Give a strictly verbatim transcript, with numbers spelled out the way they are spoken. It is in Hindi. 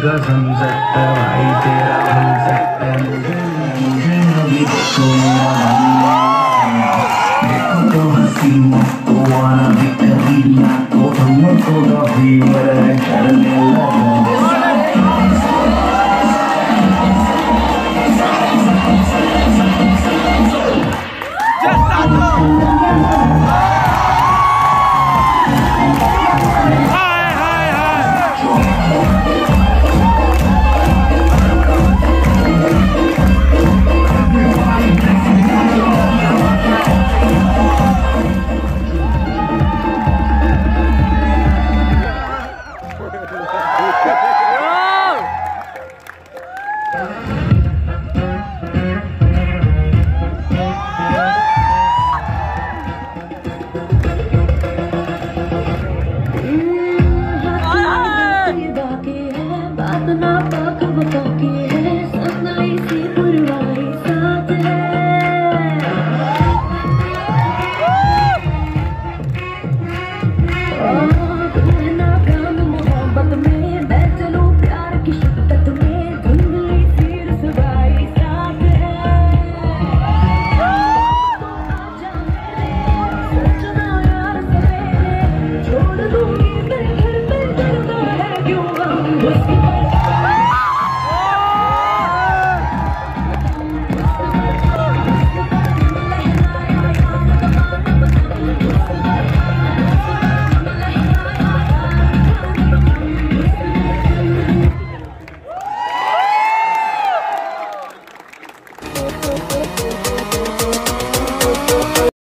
का सनसेट भाई तेरा सनसेट मुझे मुझे अभी देखो मेरा देखो तो हंसी तो वाला भी कभी ना तो तुमको कभी मेरे करने लगा Whiskey